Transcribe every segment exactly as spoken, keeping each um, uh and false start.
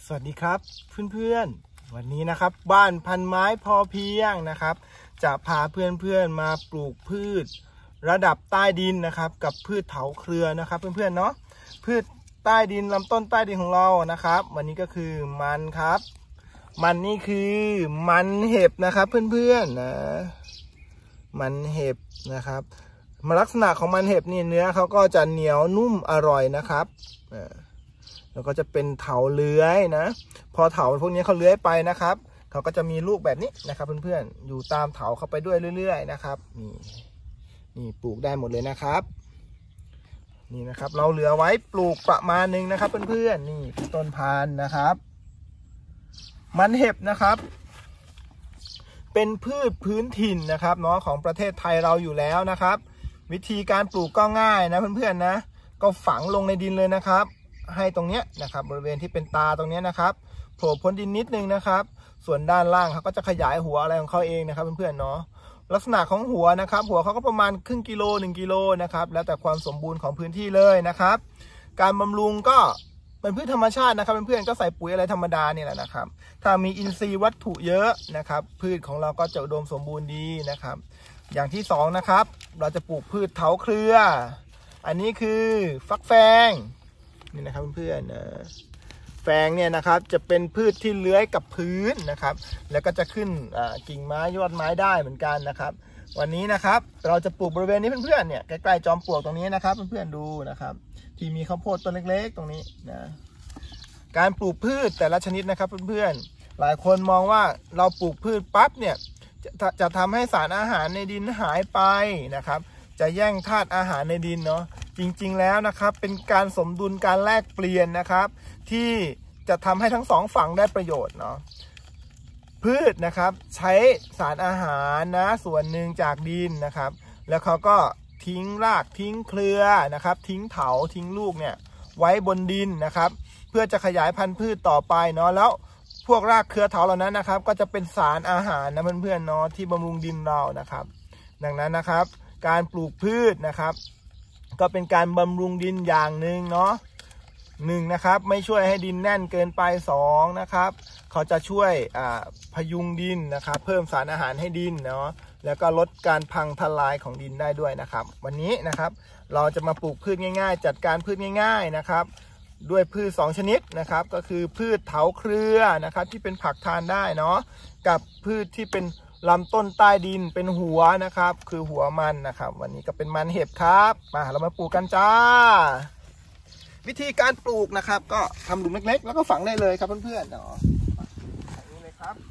สวัสดีครับเพื่อนๆวันนี้นะครับบ้านพันไม้พอเพียงนะครับจะพาเพื่อนๆมาปลูกพืชระดับใต้ดินนะครับกับพืชเถาเครือนะครับเพื่อนๆเนาะพืชใต้ดินลำต้นใต้ดินของเรานะครับวันนี้ก็คือมันครับมันนี่คือมันเห็บนะครับเพื่อนๆนะมันเห็บนะครับลักษณะของมันเห็บนี่เนื้อเขาก็จะเหนียวนุ่มอร่อยนะครับแล้วก็จะเป็นเถาเลื้อยนะพอเถาพวกนี้เขาเลื้อยไปนะครับเขาก็จะมีลูกแบบนี้นะครับเพื่อนๆอยู่ตามเถาเข้าไปด้วยเรื่อยๆนะครับนี่นี่ปลูกได้หมดเลยนะครับนี่นะครับเราเหลือไว้ปลูกประมาณนึงนะครับเพื่อนๆนี่ต้นพันธุ์นะครับมันเห็บนะครับเป็นพืชพื้นถิ่นนะครับเนาะของประเทศไทยเราอยู่แล้วนะครับวิธีการปลูกก็ง่ายนะเพื่อนๆนะก็ฝังลงในดินเลยนะครับให้ตรงเนี้ยนะครับบริเวณที่เป็นตาตรงนี้นะครับโผล่พ้นดินนิดนึงนะครับส่วนด้านล่างเขาก็จะขยายหัวอะไรของเขาเองนะครับเพื่อนๆเนาะลักษณะของหัวนะครับหัวเขาก็ประมาณครึ่งกิโลหนึ่งกิโลนะครับแล้วแต่ความสมบูรณ์ของพื้นที่เลยนะครับการบำรุงก็เป็นพืชธรรมชาตินะครับเพื่อนๆก็ใส่ปุ๋ยอะไรธรรมดาเนี่ยแหละนะครับถ้ามีอินทรีย์วัตถุเยอะนะครับพืชของเราก็จะอุดมสมบูรณ์ดีนะครับอย่างที่สองนะครับเราจะปลูกพืชเถาเครืออันนี้คือฟักแฟงนี่นะครับเพื่อนๆนะแฟงเนี่ยนะครับจะเป็นพืชที่เลื้อยกับพื้นนะครับแล้วก็จะขึ้นกิ่งไม้ยอดไม้ได้เหมือนกันนะครับวันนี้นะครับเราจะปลูกบริเวณนี้เพื่อนๆเนี่ยใกล้ๆจอมปลวกตรงนี้นะครับเพื่อนๆดูนะครับที่มีข้าวโพดต้นเล็กๆตรงนี้นะการปลูกพืชแต่ละชนิดนะครับเพื่อนๆหลายคนมองว่าเราปลูกพืชปั๊บเนี่ยจะจะทำให้สารอาหารในดินหายไปนะครับจะแย่งธาตุอาหารในดินเนาะจริงๆแล้วนะครับเป็นการสมดุลการแลกเปลี่ยนนะครับที่จะทำให้ทั้งสองฝั่งได้ประโยชน์เนาะพืชนะครับใช้สารอาหารนะส่วนหนึ่งจากดินนะครับแล้วเขาก็ทิ้งรากทิ้งเครือนะครับทิ้งเถาทิ้งลูกเนี่ยไว้บนดินนะครับเพื่อจะขยายพันธุ์พืชต่อไปเนาะแล้วพวกรากเครือเถาเหล่านั้นนะครับก็จะเป็นสารอาหารนะเพื่อนๆเนาะที่บำรุงดินเรานะครับดังนั้นนะครับการปลูกพืชนะครับก็เป็นการบำรุงดินอย่างหนึ่งเนาะหนึ่งนะครับไม่ช่วยให้ดินแน่นเกินไปสองนะครับเขาจะช่วยพยุงดินนะครับเพิ่มสารอาหารให้ดินเนาะแล้วก็ลดการพังทลายของดินได้ด้วยนะครับวันนี้นะครับเราจะมาปลูกพืชง่ายๆจัดการพืชง่ายๆนะครับด้วยพืชสองชนิดนะครับก็คือพืชเถาเครือนะครับที่เป็นผักทานได้เนาะกับพืชที่เป็นลำต้นใต้ดินเป็นหัวนะครับคือหัวมันนะครับวันนี้ก็เป็นมันเห็บครับมาเรามาปลูกกันจ้าวิธีการปลูกนะครับก็ทำหลุมเล็กๆแล้วก็ฝังได้เลยครับเพื่อนๆเนาะแบบนี้เลยครับ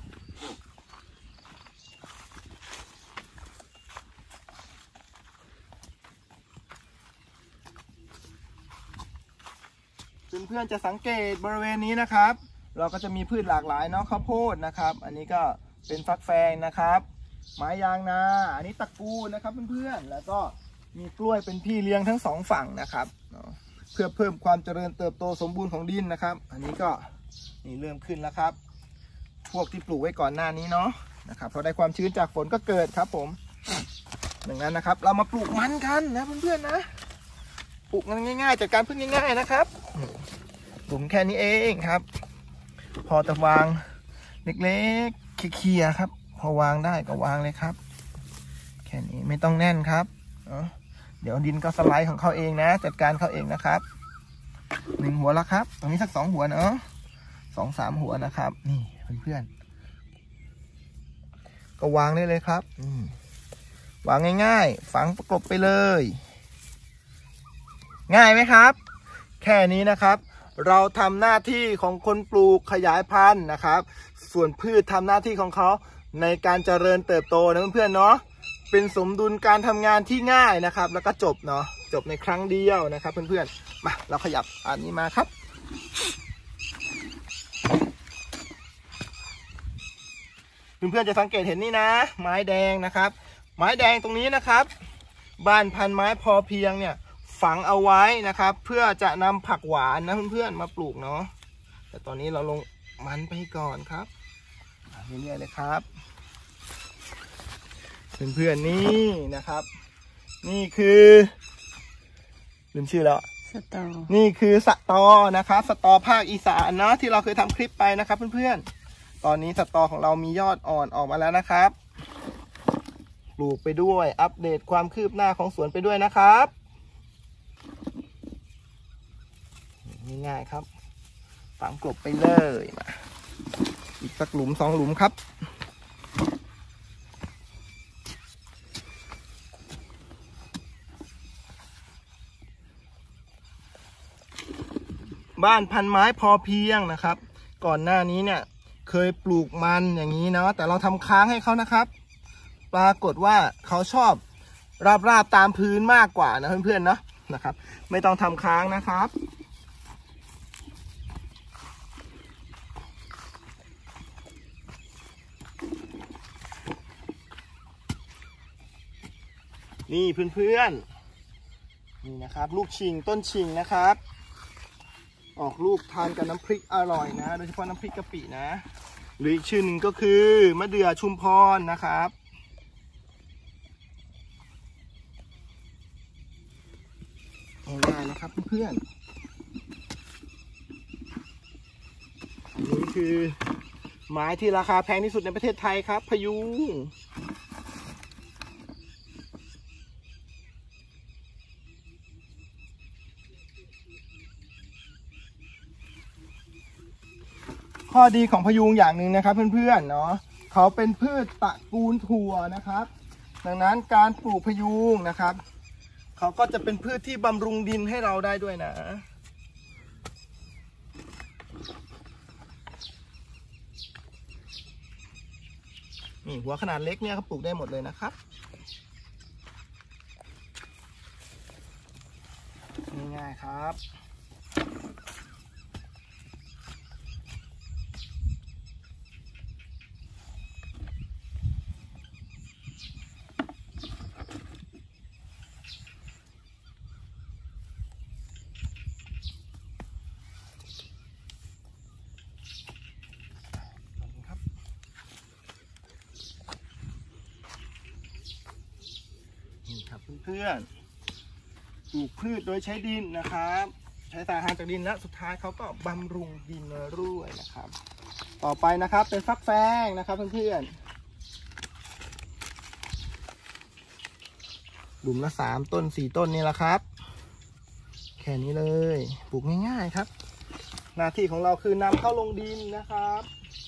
เพื่อนๆจะสังเกตบริเวณนี้นะครับเราก็จะมีพืชหลากหลายเนาะข้าวโพดนะครับอันนี้ก็เป็นฟักแฟงนะครับไม้ยางนาอันนี้ตะกูนะครับเพื่อนๆแล้วก็มีกล้วยเป็นพี่เลี้ยงทั้งสองฝั่งนะครับเพื่อเพิ่มความเจริญเติบโตสมบูรณ์ของดินนะครับอันนี้ก็นี่เริ่มขึ้นแล้วครับพวกที่ปลูกไว้ก่อนหน้านี้เนาะนะครับพอได้ความชื้นจากฝนก็เกิดครับผมดังนั้นนะครับเรามาปลูกมันกันนะเพื่อนๆนะปลูกง่ายๆจัดการพืชง่ายๆนะครับหลุมแค่นี้เองครับพอจะวางเล็กๆเคลียร์ครับพอวางได้ก็วางเลยครับแค่นี้ไม่ต้องแน่นครับเดี๋ยวดินก็สไลด์ของเขาเองนะจัดการเขาเองนะครับหนึ่งหัวแล้วครับตรงนี้สักสองหัวเนาะสองสามหัวนะครับนี่เพื่อนๆก็วางได้เลยครับวางง่ายๆฝังประกบไปเลยง่ายไหมครับแค่นี้นะครับเราทำหน้าที่ของคนปลูกขยายพันธุ์นะครับส่วนพืชทำหน้าที่ของเขาในการเจริญเติบโตนะเพื่อนๆเนาะเป็นสมดุลการทำงานที่ง่ายนะครับแล้วก็จบเนาะจบในครั้งเดียวนะครับเพื่อนๆมาเราขยับอันนี้มาครับเพื่อนๆจะสังเกตเห็นนี่นะไม้แดงนะครับไม้แดงตรงนี้นะครับบ้านพันไม้พอเพียงเนี่ยฝังเอาไว้นะครับเพื่อจะนำผักหวานนะเพื่อนๆมาปลูกเนาะแต่ตอนนี้เราลงมันไปก่อนครับเรื่อยๆเลยครับเพื่อนๆนี่นะครับนี่คือลืมชื่อแล้วสตอนี่คือสตอนะครับสตอภาคอีสานเนาะที่เราเคยทำคลิปไปนะครับเพื่อนๆตอนนี้สตอของเรามียอดอ่อนออกมาแล้วนะครับปลูกไปด้วยอัปเดตความคืบหน้าของสวนไปด้วยนะครับง่ายๆครับฝังกลบไปเลยมาอีกสักหลุมสองหลุมครับบ้านพันไม้พอเพียงนะครับก่อนหน้านี้เนี่ยเคยปลูกมันอย่างนี้เนาะแต่เราทำค้างให้เขานะครับปรากฏว่าเขาชอบราบๆตามพื้นมากกว่านะเพื่อนๆเนาะนะครับไม่ต้องทำค้างนะครับนี่เพื่อนๆนี่นะครับลูกชิงต้นชิงนะครับออกลูกทานกับน้ำพริกอร่อยนะโดยเฉพาะน้ำพริกกะปินะหรืออีกชื่อหนึ่งก็คือมะเดื่อชุมพรนะครับง่ายๆนะครับเพื่อนๆอันนี้คือไม้ที่ราคาแพงที่สุดในประเทศไทยครับพยุงข้อดีของพยุงอย่างหนึ่งนะครับเพื่อนๆเนาะเขาเป็นพืชตระกูลถั่วนะครับดังนั้นการปลูกพยุงนะครับเขาก็จะเป็นพืชที่บำรุงดินให้เราได้ด้วยนะนี่หัวขนาดเล็กเนี่ยเขาปลูกได้หมดเลยนะครับง่ายๆครับนี่ครับเพื่อนๆปลูกพืชโดยใช้ดินนะครับใช้สารอาหารจากดินแล้วสุดท้ายเขาก็บำรุงดินด้วยนะครับต่อไปนะครับเป็นฟักแฟงนะครับเพื่อนๆหลุมละสามต้นสี่ต้นนี่แหละครับแค่นี้เลยปลูกง่ายๆครับหน้าที่ของเราคือนำเข้าลงดินนะครับ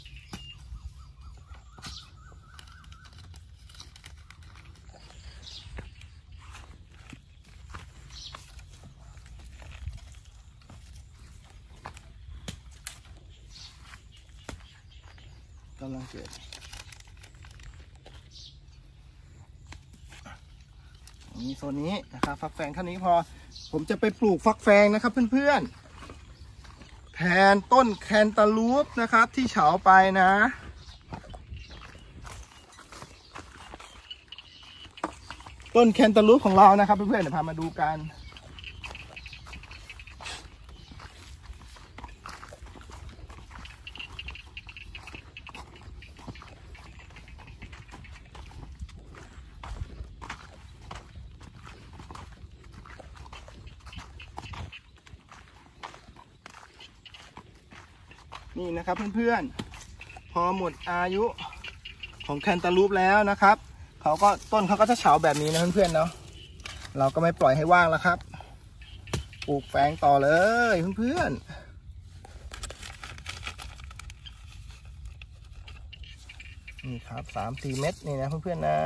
กำลังเกิดนี่โซนนี้นะครับฟักแฟงเท่านี้พอผมจะไปปลูกฟักแฟงนะครับเพื่อนๆแทนต้นแคนตาลูปนะครับที่เฉาไปนะต้นแคนตาลูปของเรานะครับเพื่อนๆเดี๋ยวพามาดูกันนี่นะครับเพื่อนๆพอหมดอายุของแคนตาลูปแล้วนะครับเขาก็ต้นเขาก็จะเฉาแบบนี้นะเพื่อนๆเนาะเราก็ไม่ปล่อยให้ว่างแล้วครับปลูกแฝงต่อเลยเพื่อนๆนี่ครับสามสี่เม็ดนี่นะเพื่อนๆนะ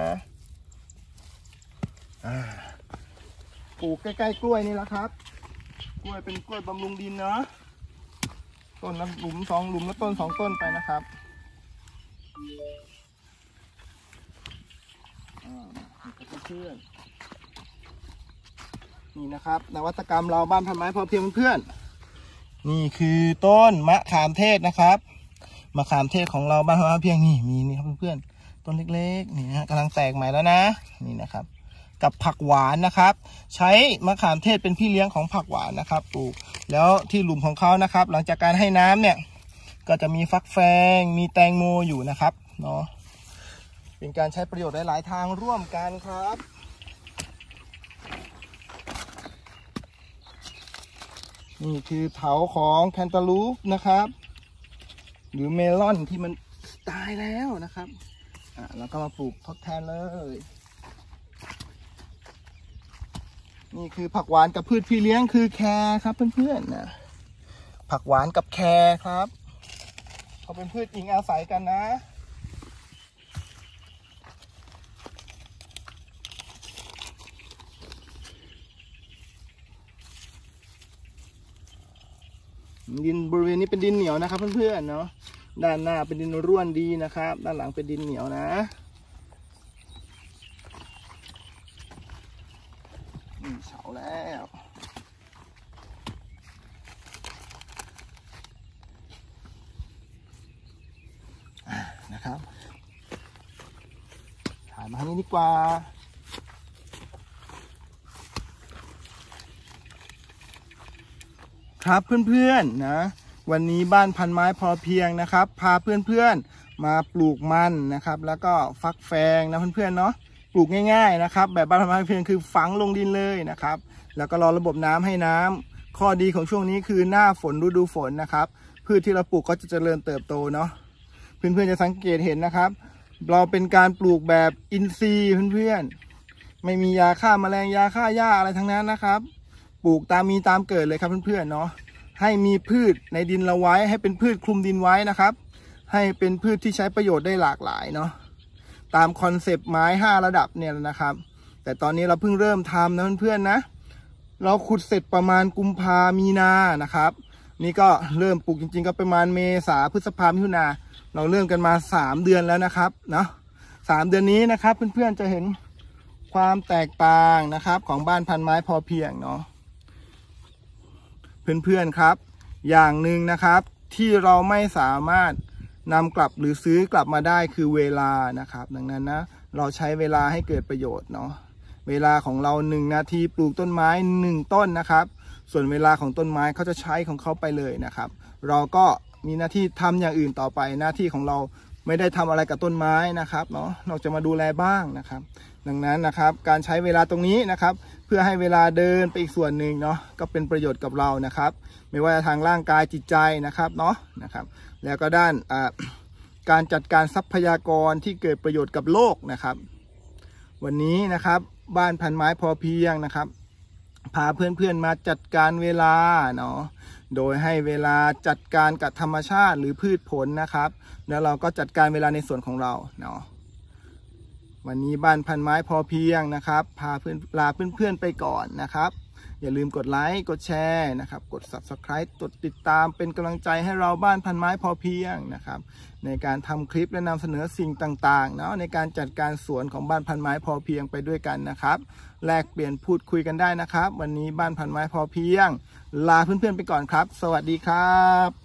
อ่าปลูกใกล้ๆกล้วยนี่แหละครับกล้วยเป็นกล้วยบำรุงดินเนาะต้นละหลุมสองหลุมละต้นสองต้นไปนะครับเพื่อนนี่นะครับนวัตกรรมเราบ้านพันไม้พอเพียงเพื่อนนี่คือต้นมะขามเทศนะครับมะขามเทศของเราบ้านพันไม้พอเพียงนี่มีนี่ครับเพื่อนๆต้นเล็กๆนี่ฮะกำลังแตกใหม่แล้วนะนี่นะครับกับผักหวานนะครับใช้มะขามเทศเป็นพี่เลี้ยงของผักหวานนะครับปลูกแล้วที่หลุมของเขานะครับหลังจากการให้น้ำเนี่ยก็จะมีฟักแฟงมีแตงโมอยู่นะครับเนาะเป็นการใช้ประโยชน์หลายๆทางร่วมกันครับนี่คือเถาของแคนตาลูปนะครับหรือเมลอนที่มันตายแล้วนะครับอ่ะแล้วก็มาปลูกทดแทนเลยนี่คือผักหวานกับพืชพี่เลี้ยงคือแครครับเพื่อนๆนะผักหวานกับแครครับเขาเป็นพืชอิงอาศัยกันนะดินบริเวณนี้เป็นดินเหนียวนะครับเพื่อนๆเนาะด้านหน้าเป็นดินร่วนดีนะครับด้านหลังเป็นดินเหนียวนะนี่เฉาแล้วนะครับถ่ายมาทางนี้ดีกว่าครับเพื่อนๆนะวันนี้บ้านพันไม้พอเพียงนะครับพาเพื่อนๆมาปลูกมันนะครับแล้วก็ฟักแฟงนะเพื่อนๆเนาะปลูกง่ายๆนะครับแบบบ้านพันไม้พอเพียงคือฝังลงดินเลยนะครับแล้วก็รอระบบน้ำให้น้ำข้อดีของช่วงนี้คือหน้าฝนฤดูฝนนะครับพืชที่เราปลูกก็จะเจริญเติบโตเนาะเพื่อนๆจะสังเกตเห็นนะครับเราเป็นการปลูกแบบอินทรีย์เพื่อนๆไม่มียาฆ่าแมลงยาฆ่าหญ้าอะไรทั้งนั้นนะครับปลูกตามมีตามเกิดเลยครับเพื่อนๆเนาะให้มีพืชในดินเราไว้ให้เป็นพืชคลุมดินไว้นะครับให้เป็นพืชที่ใช้ประโยชน์ได้หลากหลายเนาะตามคอนเซปต์ไม้ห้าระดับเนี่ยนะครับแต่ตอนนี้เราเพิ่งเริ่มทำนะเพื่อนๆนะเราขุดเสร็จประมาณกุมภามีนานะครับนี่ก็เริ่มปลูกจริงๆก็ประมาณเมษาพฤษภามิถุนาเราเริ่มกันมาสามเดือนแล้วนะครับเนาะสามเดือนนี้นะครับเพื่อนๆจะเห็นความแตกต่างนะครับของบ้านพันไม้พอเพียงเนาะเพื่อนๆครับอย่างหนึ่งนะครับที่เราไม่สามารถนำกลับหรือซื้อกลับมาได้คือเวลานะครับดังนั้นนะเราใช้เวลาให้เกิดประโยชน์เนาะเวลาของเราหนึ่งนาทีปลูกต้นไม้หนึ่งต้นนะครับส่วนเวลาของต้นไม้เขาจะใช้ของเขาไปเลยนะครับเราก็มีหน้าที่ทำอย่างอื่นต่อไปหน้าที่ของเราไม่ได้ทำอะไรกับต้นไม้นะครับเนาะนอกจากมาดูแลบ้างนะครับดังนั้นนะครับการใช้เวลาตรงนี้นะครับเพื่อให้เวลาเดินไปอีกส่วนหนึ่งเนาะก็เป็นประโยชน์กับเรานะครับไม่ว่าทางร่างกายจิตใจนะครับเนาะนะครับแล้วก็ด้านการจัดการทรัพยากรที่เกิดประโยชน์กับโลกนะครับวันนี้นะครับบ้านพันไม้พอเพียงนะครับพาเพื่อนๆมาจัดการเวลาเนาะโดยให้เวลาจัดการกับธรรมชาติหรือพืชผลนะครับแล้วเราก็จัดการเวลาในส่วนของเราเนาะวันนี้บ้านพันไม้พอเพียงนะครับพาเพื่อนลาเพื่อนๆไปก่อนนะครับอย่าลืมกดไลค์กดแชร์นะครับกด ซับสไครบ์ กดติดตามเป็นกำลังใจให้เราบ้านพันไม้พอเพียงนะครับในการทำคลิปและนำเสนอสิ่งต่างๆเนาะในการจัดการสวนของบ้านพันไม้พอเพียงไปด้วยกันนะครับแลกเปลี่ยนพูดคุยกันได้นะครับวันนี้บ้านพันไม้พอเพียงลาเพื่อนๆไปก่อนครับสวัสดีครับ